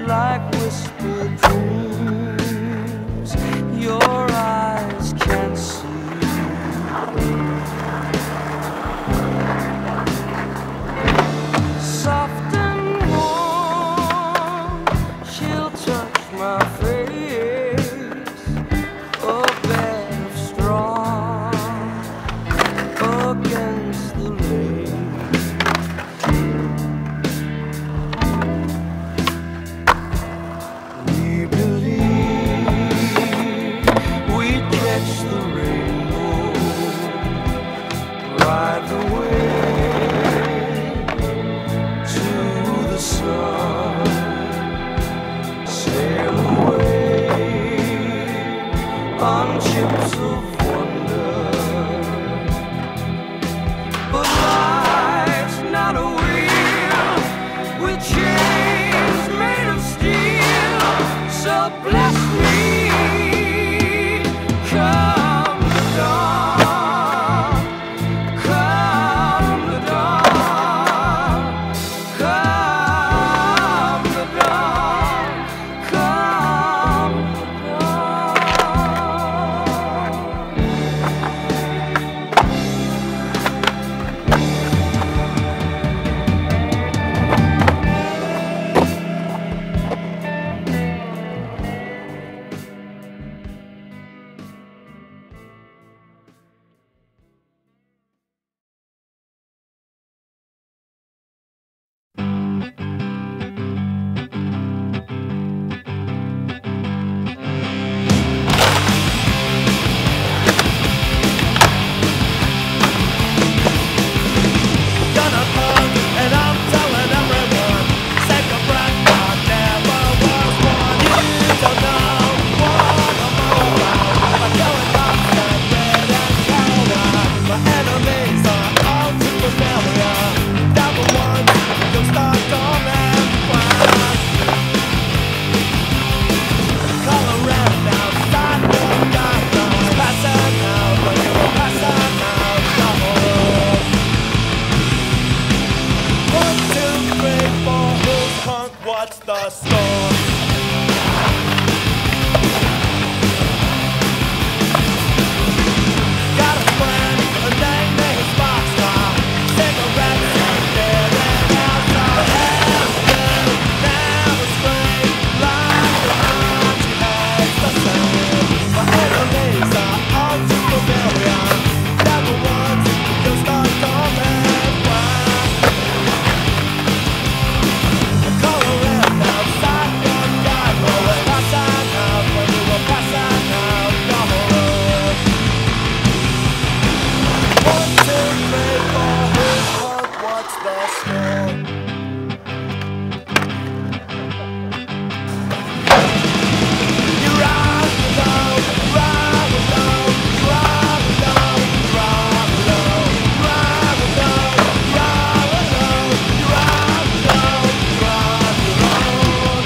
like whispered dreams your eyes can't see. Soft and warm, she'll touch my face, a bed of straw against the lake. We believe we'd catch the rainbow, ride the wave to the sun, sail away on ships of wonder. But life's not a wheel with chains made of steel. So bless me, come the dawn, come the dawn, come the dawn, come the dawn. Gonna hug and I'm telling everyone, save your breath, I never was one. You don't know what I'm all about. I'm killing lots and red and coward. My enemies are all too familiar. They're the ones who start on and fly. Call around outside the guidelines. Passing out when you were passing out. One, two, three, four, who's punk? What's the score? Got a friend, a name is Boxcar. Cigarettes and beer and alcohol. Heaven never scream like the heart she hates the same. My enemies are all too familiar. They're the ones who start coming back. Call around outside your guy, rolling passing out when you were passing out. Go on. 1, 2, 3, 4, who's punk? What's the score? You ride alone, ride alone, ride alone, ride alone, ride alone, ride alone, ride alone, ride alone.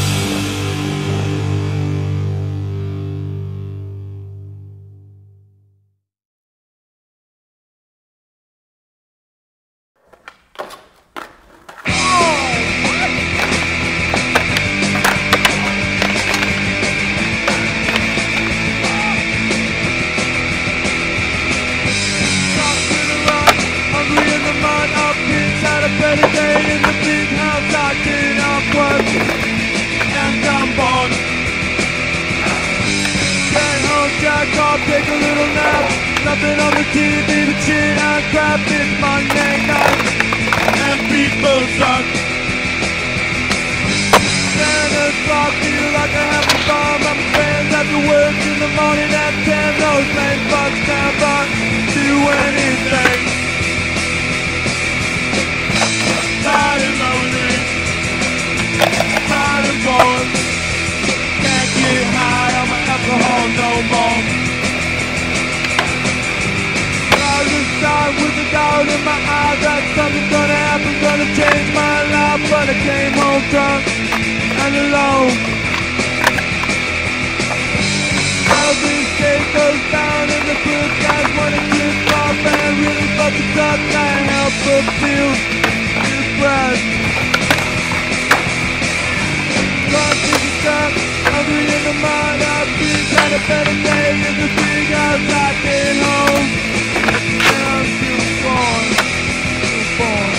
Hungry in the mud, up kids had a better day in the big house. I did up work and I'm born. Get home, jack off, take a little nap. Nothing on the TV, the chin and crap. It's Monday night and people suck. 10 o'clock, feel like I have a bomb. I'm fans after work in the morning at 10. Those lame fucks never do anything. Tired and lonely, tired and bored. Can't get high on my alcohol no more. I just died with a doubt in my eyes that something's gonna happen, gonna change my life. But I came home drunk and alone. Every day goes down in the blue skies when it gets off and really fucking up. Can't help but feel depressed. a better day than the thing I've got at home. And I'm still born, still born.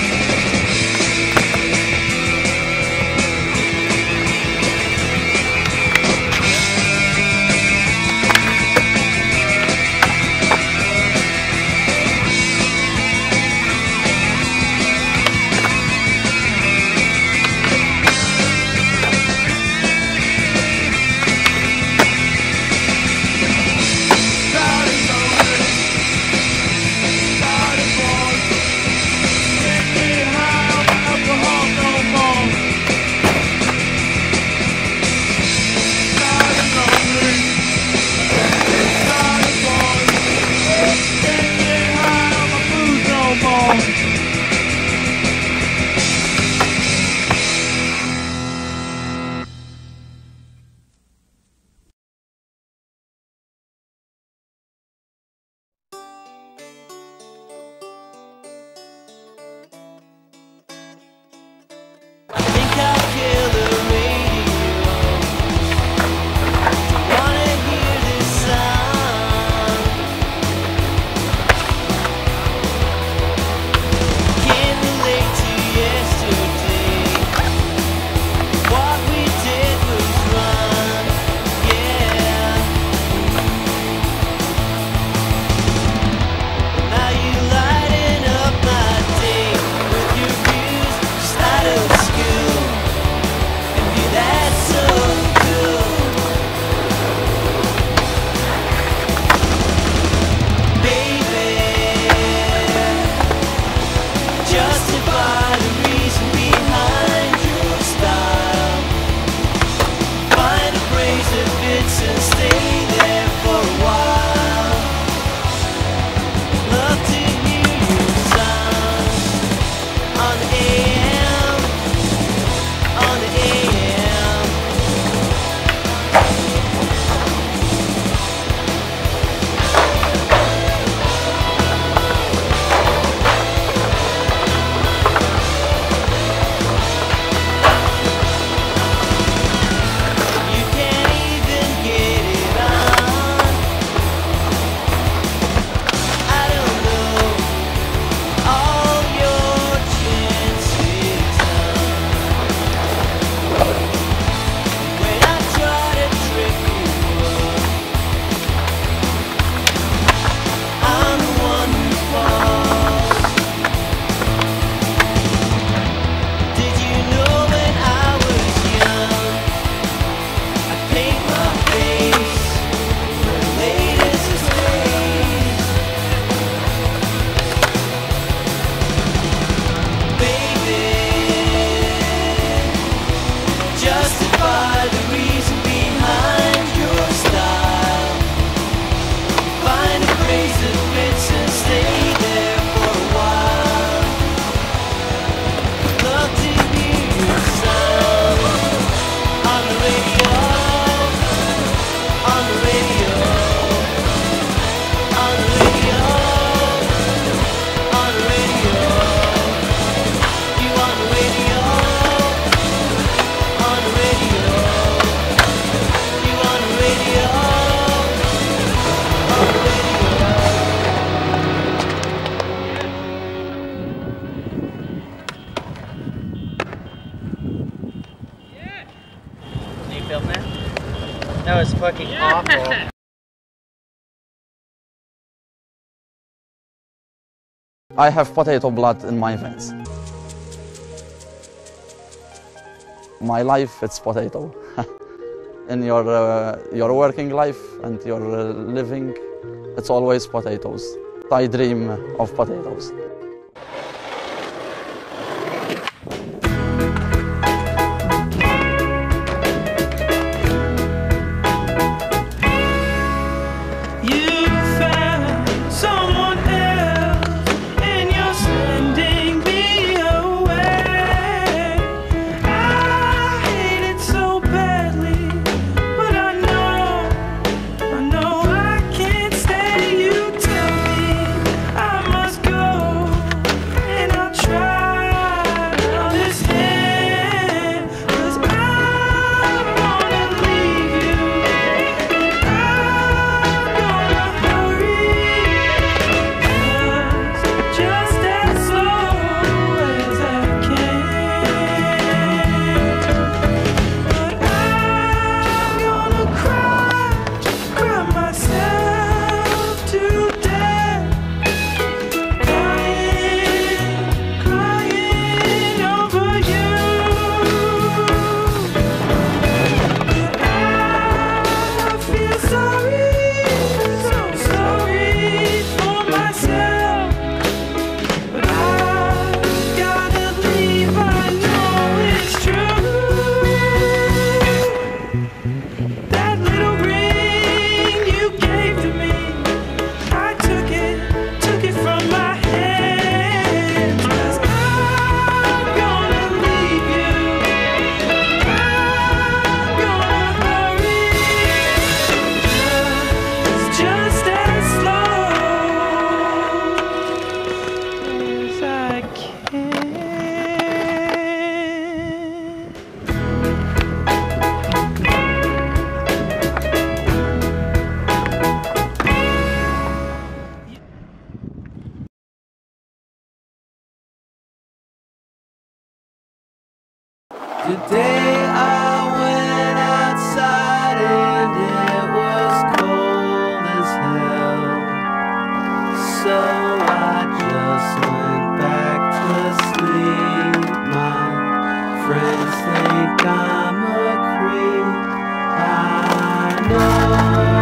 That was fucking awful. I have potato blood in my veins. My life, it's potato. In your working life and your living, it's always potatoes. I dream of potatoes. I know I can't stay, you tell me I must go. Today I went outside and it was cold as hell. So I just went back to sleep. My friends think I'm a creep. I know.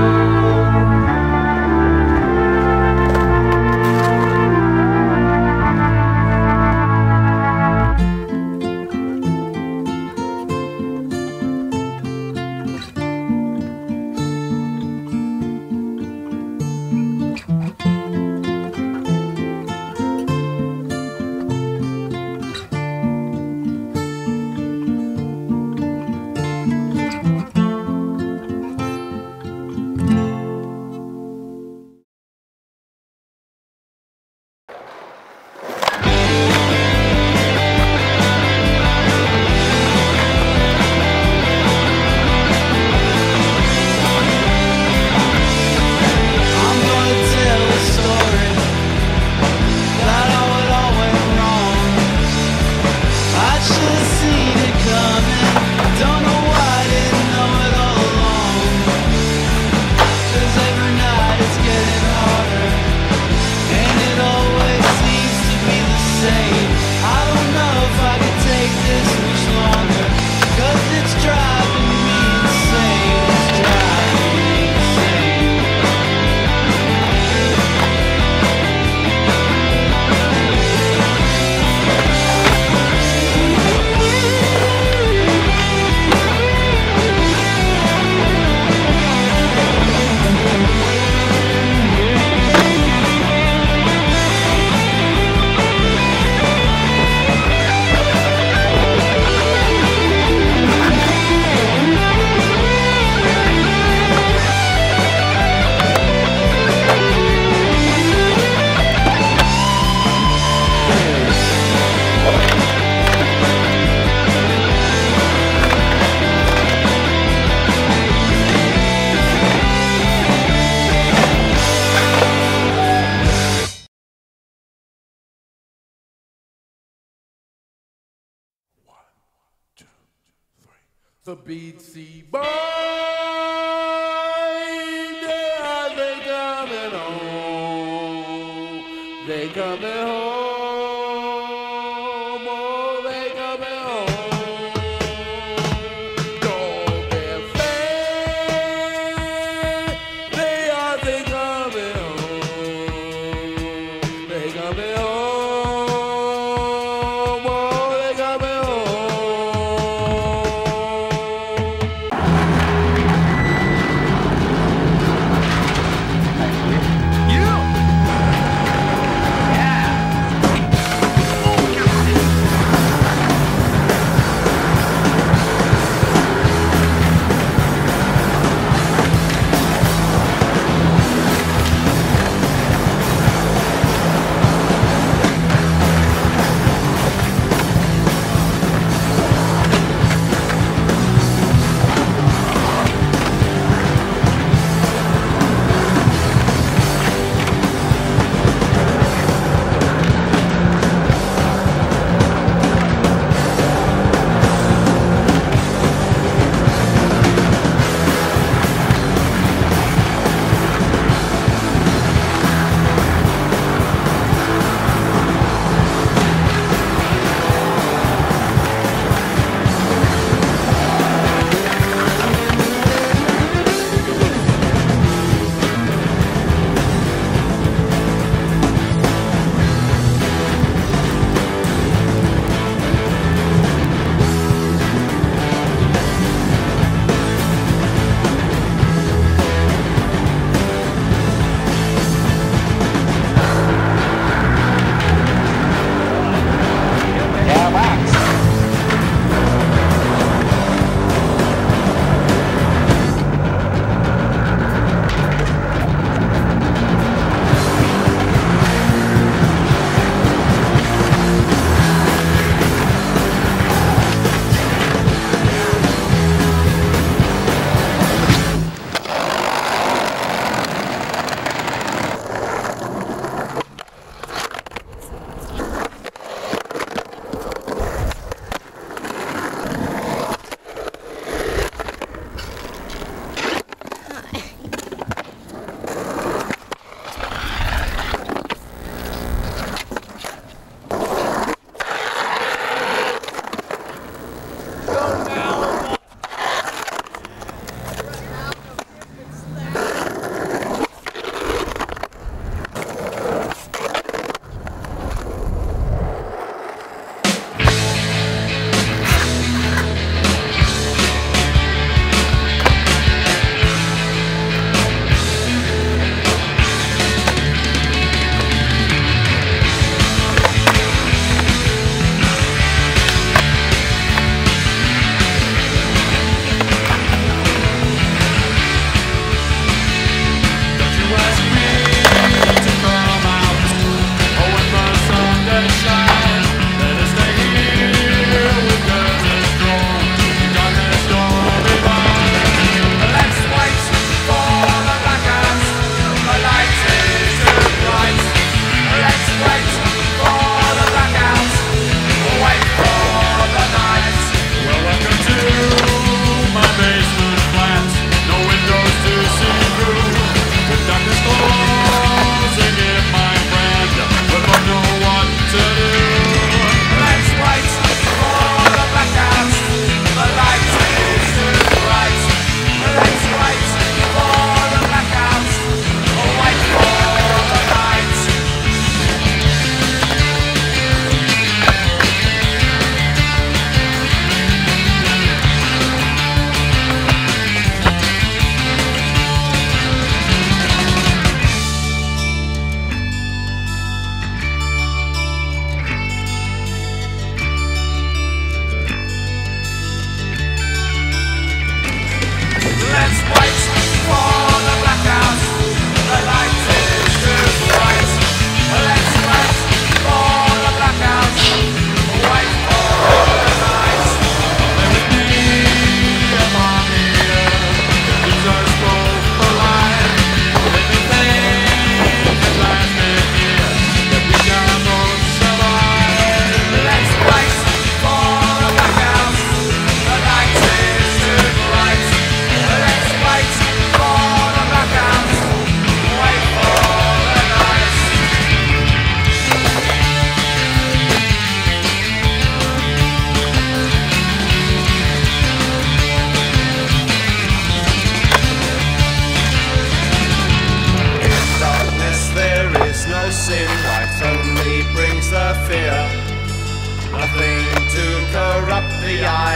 The Beatsy Boys, they coming home. They coming home. Oh, they coming home. Don't be afraid. They coming home. They coming home. Oh, they coming home.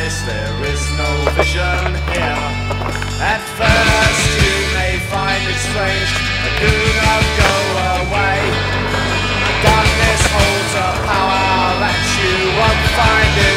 darkness, there is no vision here. At first you may find it strange, but do not go away. Darkness holds a power that you won't find in